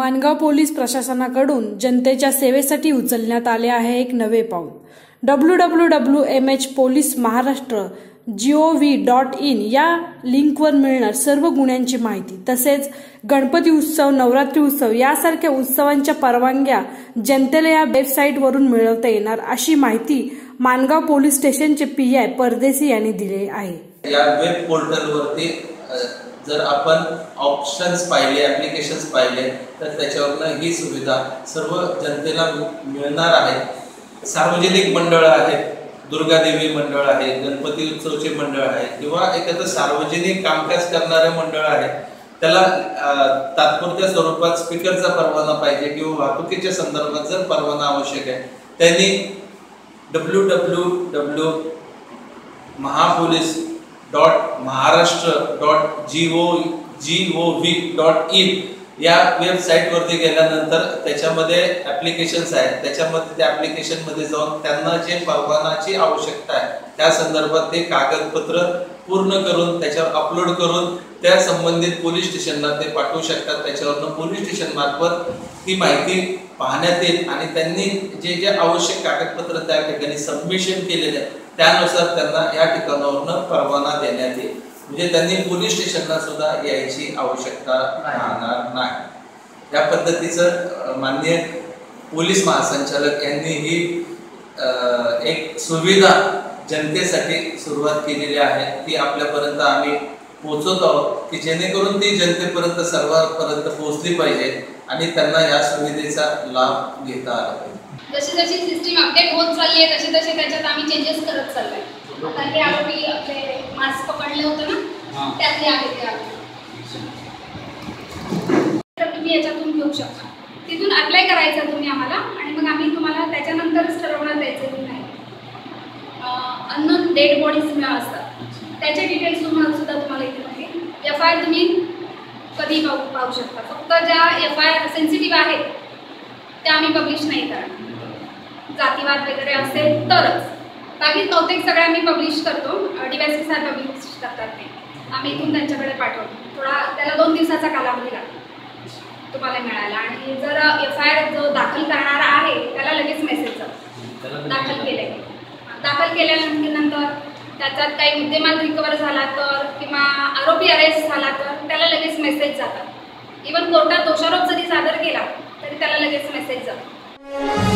Mangaon police प्रशासनाकडून जनतेच्या सेवेसाठी उचलण्यात आले आहे एक नवे पाऊल। www.mhpoliceMaharashtra.gov.in या लिंकवर मिळणार सर्व गुन्ह्यांची माहिती। तसेच गणपती उत्सव, नवरात्री उत्सव यासारख्या उत्सवांच्या परवानग्या जनतेला या वेबसाईटवरून मिळवता येणार अशी माहिती माणगाव पोलीस स्टेशनचे पीआय परदेशी यांनी दिली आहे। या वेब पोर्टलवरती जर आपण ऑप्शन्स पाहिले, ॲप्लिकेशन्स पाहिले तर त्याच्यावरनं ही सुविधा सर्व जनतेला मिळणार आहे। सार्वजनिक मंडळ आहेत, दुर्गादेवी मंडळ आहे, गणपती उत्सवचे मंडळ आहे किंवा एखादं सार्वजनिक कामकाज करणारे मंडळ आहे, त्याला तात्पुरत्या स्वरूपात स्पीकरचा परवाना पाहिजे किंवा वाहतुकीच्या संदर्भात जर परवाना आवश्यक आहे, त्यांनी www.maharashtra.gov.in या वेबसाईटवरती गेल्यानंतर त्याच्यामध्ये ॲप्लिकेशन्स आहेत, त्याच्यामध्ये त्या ॲप्लिकेशनमध्ये जाऊन त्यांना जे परवानाची आवश्यकता आहे त्या संदर्भात ते कागदपत्र पूर्ण करून त्याच्यावर अपलोड करून त्या संबंधित पोलीस स्टेशनला ते पाठवू शकतात। त्याच्यावरनं पोलीस स्टेशन मार्फत ती माहिती पाहण्यात येईल आणि त्यांनी जे जे आवश्यक कागदपत्र त्या ठिकाणी सबमिशन केलेले त्यानुसार त्यांना या ठिकाणावरून परवाना देण्यात येईल। म्हणजे त्यांनी पोलीस स्टेशनला सुद्धा यायची आवश्यकता राहणार नाही। या पद्धतीचं माननीय पोलीस महासंचालक यांनी ही एक सुविधा जनतेसाठी सुरुवात केलेली आहे, ती आपल्यापर्यंत आम्ही पोहोचवत आहोत की जेणेकरून ती जनतेपर्यंत सर्वांपर्यंत पोहोचली पाहिजे आणि त्यांना या सुविधेचा लाभ घेता आला पाहिजे। जशी जशी सिस्टीम अपडेट होत चालली आहे तशी तशी त्याच्यात आम्ही चेंजेस करत चाललोय। आता हे आरोपी आपले मास्क पकडले होते ना, त्यातले आहे ते तुम्ही याच्यातून घेऊ शकता, तिथून अप्लाय करायचं तुम्ही आम्हाला आणि मग आम्ही तुम्हाला त्याच्यानंतरच ठरवण्यात द्यायचं की नाही। अननोन डेड बॉडीज असतात त्याचे डिटेल्स तुम्हाला इथे मिळेल। FIR तुम्ही कधी पाहू शकता, फक्त ज्या FIR सेन्सिटिव्ह आहेत त्या आम्ही पब्लिश नाही करणार, जातीवाद वगैरे असेल तरच, बाकी बहुतेक सगळ्या आम्ही पब्लिश करतो। DYSP साहेब पब्लिश करतात ते, आम्ही इथून त्यांच्याकडे पाठवतो। थोडा त्याला 2 दिवसाचा कालावधी लागतो तुम्हाला मिळायला आणि जर FIR जो दाखल करणारा आहे त्याला लगेच मेसेज जातो दाखल केल्यानंतर त्याच्यात काही मुद्देमाल रिकवर झाला तर किंवा आरोपी अरेस्ट झाला तर त्याला लगेच मेसेज जातात। इव्हन कोर्टात दोषारोप जरी सादर केला तरी त्याला लगेच मेसेज जातो।